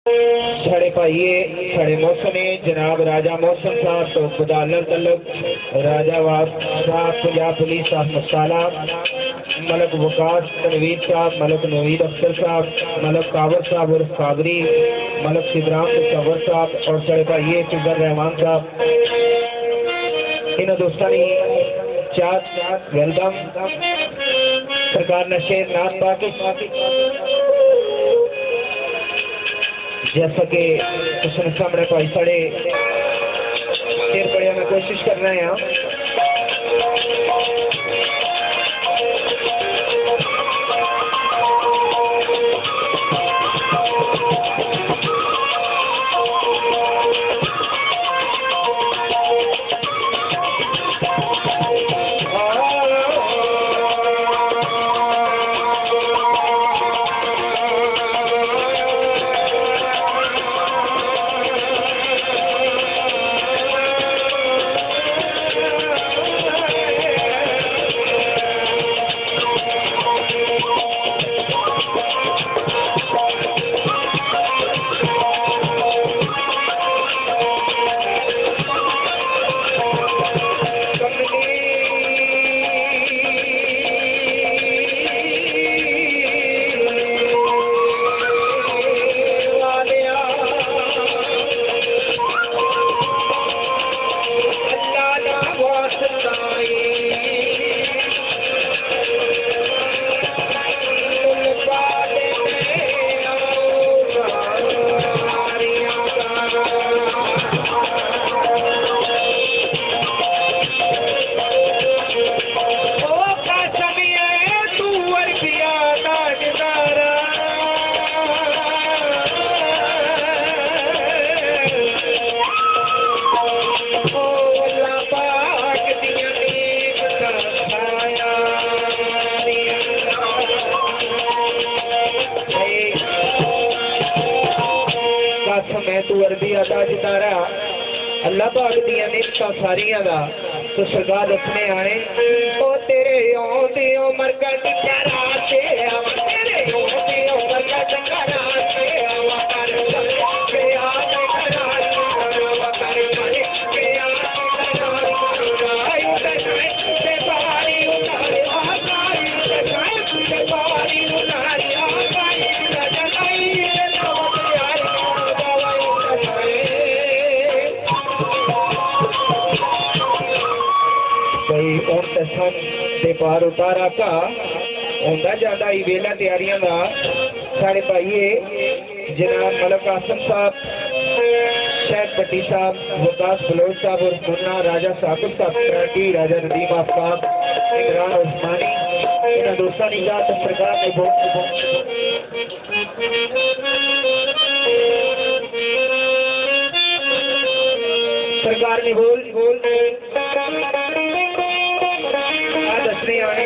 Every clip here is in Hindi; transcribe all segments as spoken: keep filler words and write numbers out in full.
साढ़े भाईए साढ़े मौसमे जनाब राजा मौसम साहब तो बदालर तलब राजा वास साहब पंजाब पुलिस साहब मसाला मलक वकास तनवीर साहब मलक नवीद अख्तर साहब मलक कावर साहब और काबरी मलक सिद्धराम कंवर साहब और साढ़े भाईए फिजर रहमान साहब इन दोस्तों ने चार वेलकम सरकार नशे नाथ पाकिस्तान जैसा कि उसने सामने भाई साढ़े शेर बढ़िया मैं कोशिश कर रहे हैं। मैं तू अरबी अदा जितारा अल्लाह पाक दियां नेमतां सारियां दा तो सरकार रखने आए ओ तेरे औंदे उमर का टिकरा से आवा तेरे औंदे उमर का टिकरा से आवा कर के आए करा आवा कर के आए करा आई ते बारी उतारे आकाई ते ते बारी उतारे आकाई जलाई सन दे पार उतारा का होंदा ज्यादा ही वेला तैयारियां का साढ़े भाईए जनाब मलक आसम साहब शैख भट्टी साहब वकास बलोच साहब और मुन्ना राजा साकिब साहब कराटी राजा नदीम आफताब इमरान उस्मानी इन दोस्तों की याद सरकार ने बहुत सरकार ने बोल बोल दसने आने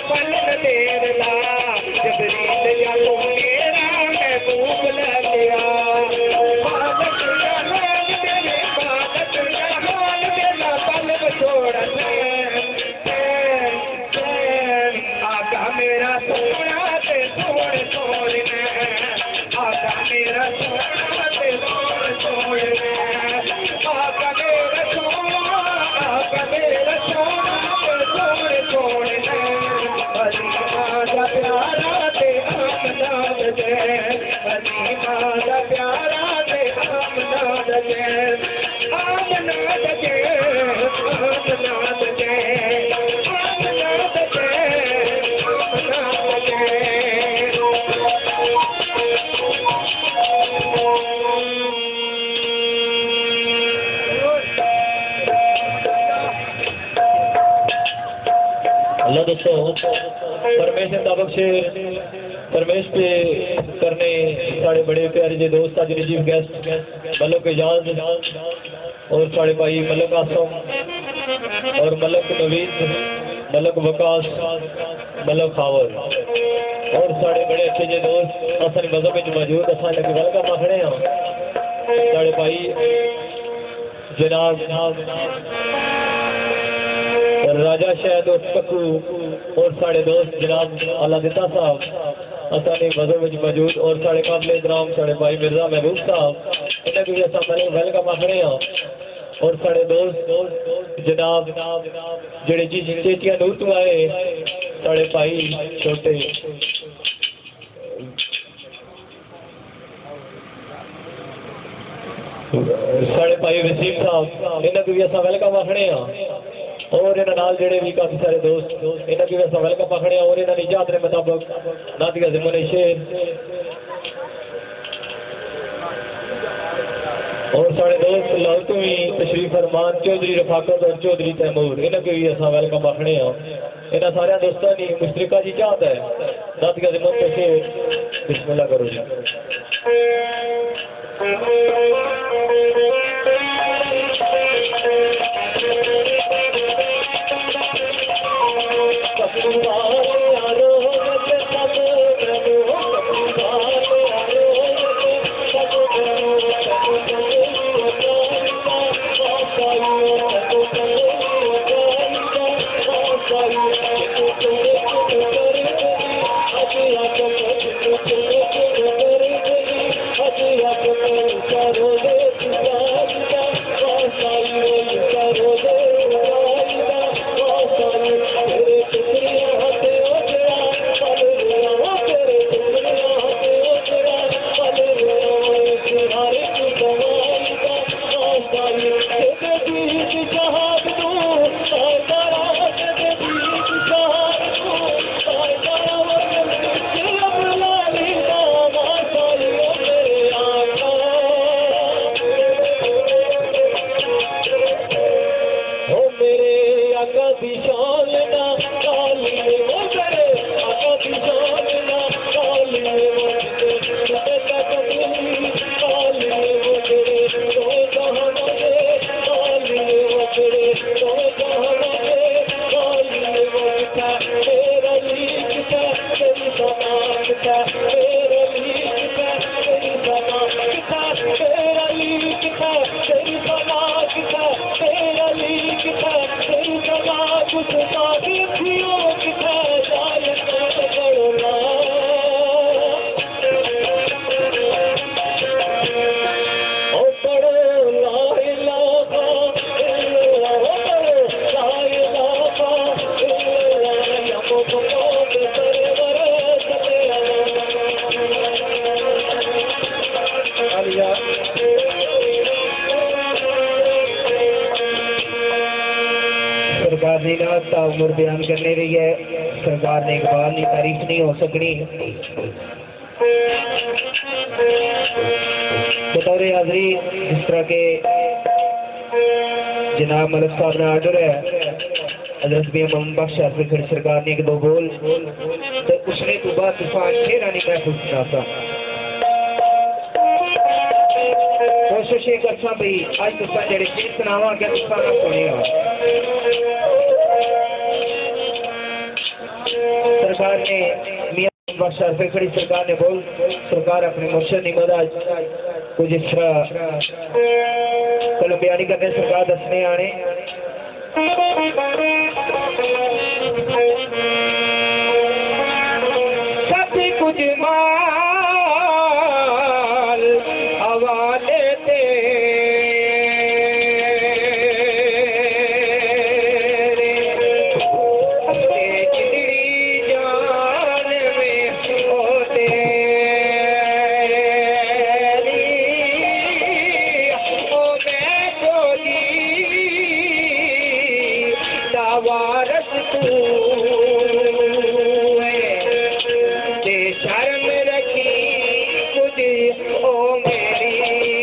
पलन देर ला जबरील या को मेरा महबूब लगिया बालक या हाल मेरे बालक या हाल मेरा पल छोड़ आका मेरा सोना ते सोड़ सोड़ ने आका मेरा सोना ते सोड़ सोड़ ने आका मेरा सोना आका मेरा सोना ते सोड़ सोड़ ने अलीमा दा प्यारा ते अमनाद दे अलीमा दा प्यारा ते अमनाद दे अमनाद दे अमनाद दे अमनाद दे अल्लाह दोस्तों परमेश दा बख्शे परमेश पे करने साढ़े बड़े प्यारे जे दोस्त आज चीफ गेस्ट मलक एजाज और साढ़े भाई मलक आसम और मलक नवीद मलक वकास मलक खावर और साढ़े बड़े अच्छे जे दोस्त असन मजहब में मौजूद असा लगे गल का खड़े हैं साढ़े भाई जनाब राजा शायद और पक्कू और साढ़े दोस्त जनाब अलादिता साहब असानी मजहब में मौजूद और साढ़े काबिल इकराम साढ़े भाई मिर्जा महबूब साहब इन्हें भी असा गल का खड़े हैं और साढ़े दोस्त जनाब जेड़े जी चेटिया नूर तो आए साढ़े भाई छोटे साढ़े भाई वसीम साहब इन्हें भी असा वेलकम आखने और इन्होंने नाल जेड़े भी काफी सारे दोस्त इन्हें भी असा वेलकम आखने और इन्होंने इजाजत के मुताबिक नातिया ज़िमन शेर और साढ़े दोस्त लाहौर तो भी तशरीफ फरमान चौधरी रफाकत और चौधरी तैमूर इन्हें भी असा वेलकम आखने इन्होंने सारे दोस्तों की मुश्तरका जी चाहत है नातिया ज़िमन शेर बिस्मिल्लाह करो जी सरकार ने ना उम्र बयान करने रही है सरकार ने इकबाल की तारीफ नहीं हो सकनी बतौर हाजरी जिस तरह के जनाब मलिक साहब ने आर्डर है हजरत मियां मोहम्मद बख्श फिर सरकार ने एक दो बोल तो उसने तो बाद तूफान फिर आनी महफूज सुनाता कोशिश ये करसा भाई आज तुसा जेड़े गीत सुनावा क्या तुसा ना सुनेगा सरकार ने मियां बादशाह शरफे खड़ी सरकार ने बोल सरकार अपने मुर्शद की मदद कुछ इस तरह कल बयानी करने सरकार दसने आने सब कुछ माल हवाले तेरे जिंदड़ी जान में हो तेरी ओ मैं तो जी वारस तू ते शर्म रखी खुद ओ मेरी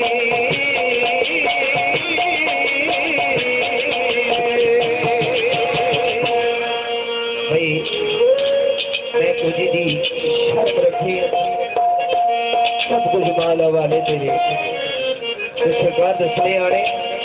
भाई मैं तुझी दी शर्म रखी सब कुछ माल वाले तेरे तो सरकार दसने आने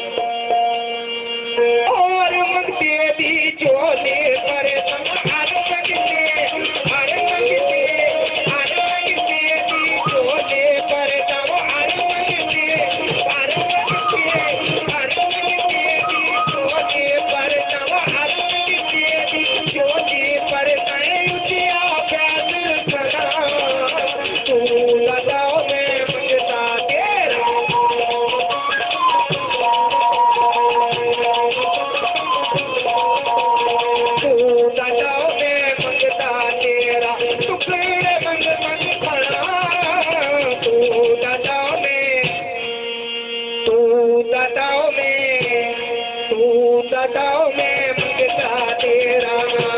और मंगते दी चोले पर हर मंगते हर मंगते हर मंगते दी चोले पर तब हर मंगते हर मंगते हर मंगते दी चोले पर तब हर मंगते दी चोले पर तय उचिया फैसल सदा तू लगाओ मैं मंगता तेरा दादाओं में तू दादाओं में मंगता तेरा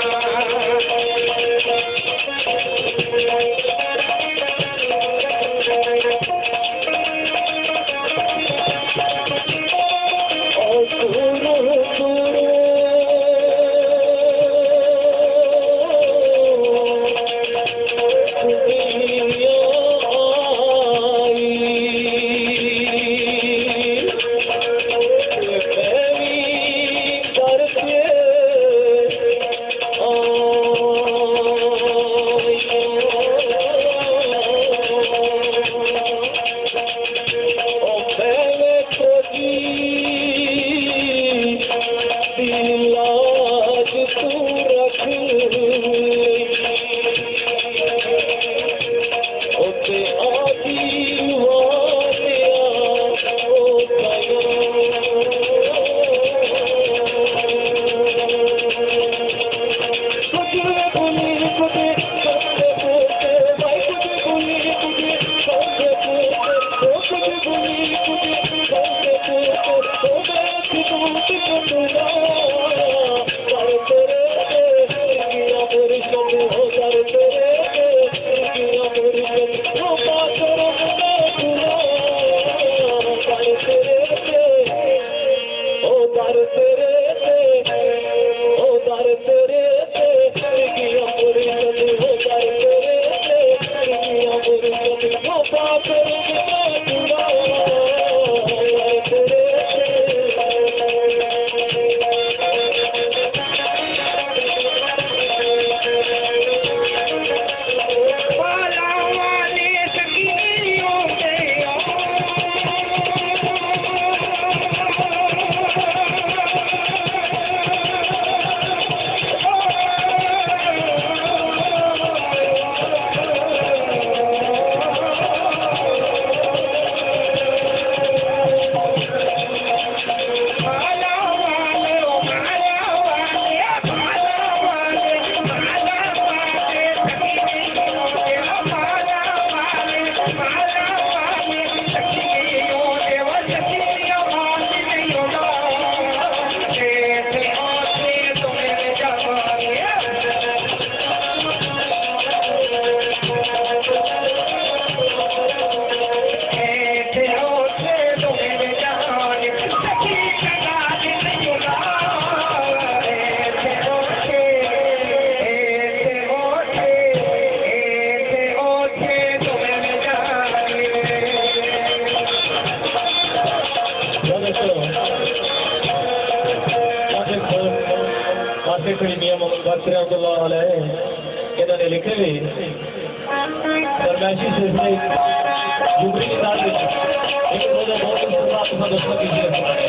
ओ गुरु गुरु पढ़े लिखे भी फरमाइशी सिलसिले जुबरी की साथ एक रोजा बहुत इंतजार आपका दोस्तों कीजिए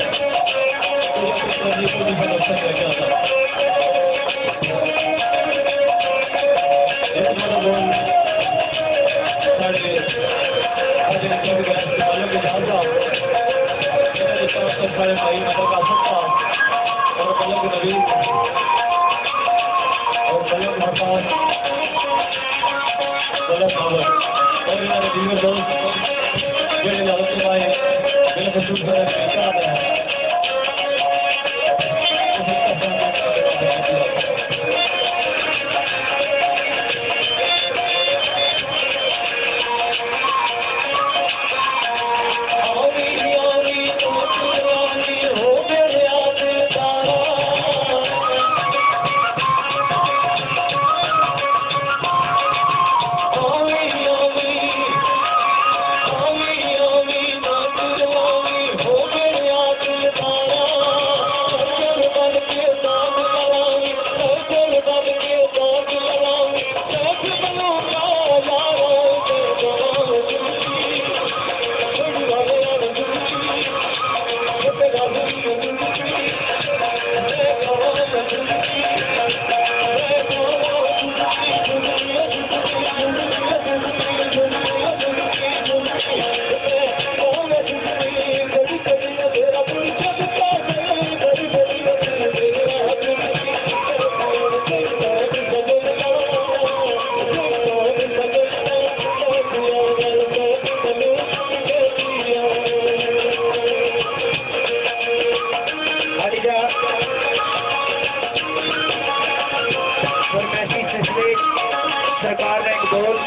सरकार ने एक बोल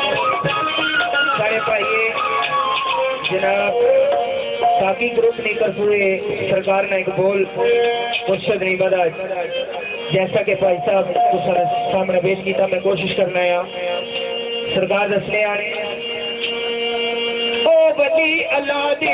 सारे पाइए जनाब साकी ग्रुप लेकर हुए सरकार ने एक बोल मुर्शद नहीं बदा जैसा कि भाई साहब को सामने पेश किया मैं कोशिश करना है सरकार दसने आने ओ बदी अल्लाह दे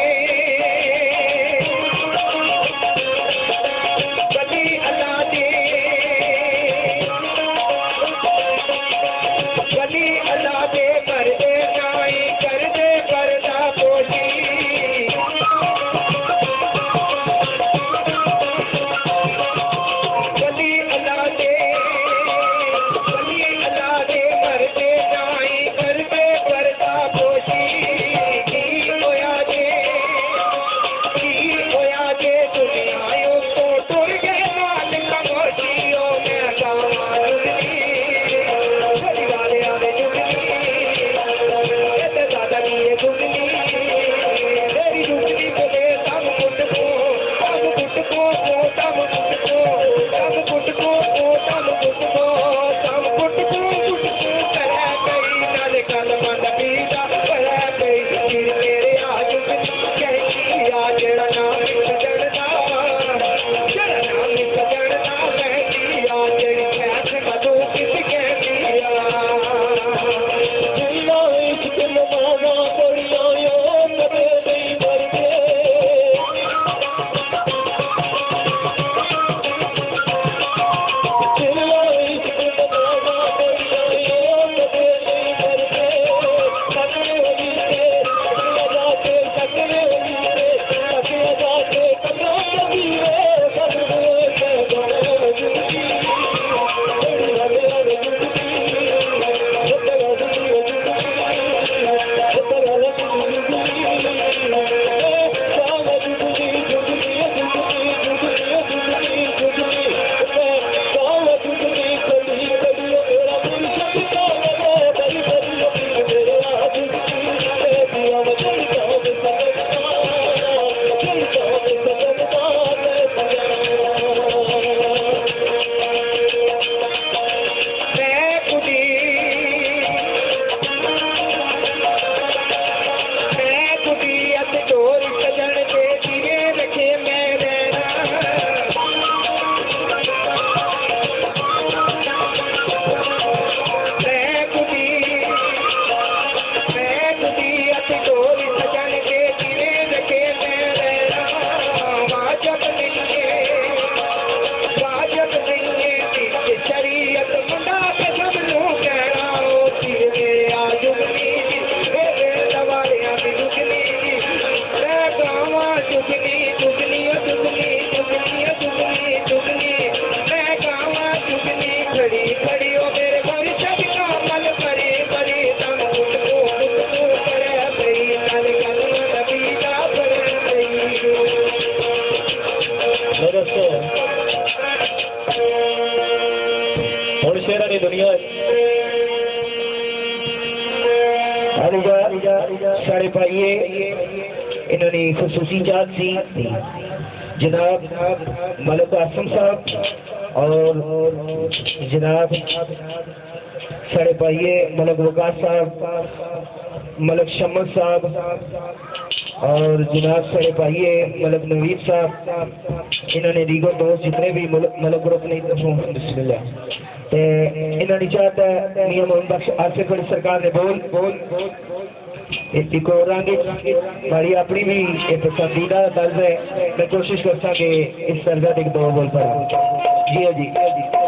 साढ़े भाइये इन्होंने खसूसी जात सी जनाब मलिक आसम साहब और जनाब साढ़े भाइये मलिक वकास साहब, मलिक शम्मद साहब और जनाब साढ़े भाइये मलिक नवीद साहब। इन्होंने दीगर दोस्त जितने भी मलिक ग्रुप ने बिस्मिल्लाह ते इन्होंने चाहता है मियां मोहम्मद बख्श आसिफ अली सरकार ने बोल बोल एक और रंग हमारी अपनी भी एक पसंदीदा तर्ज है। मैं कोशिश करता कि इस तर्ज एक दो बोल पड़ा। जी जी जी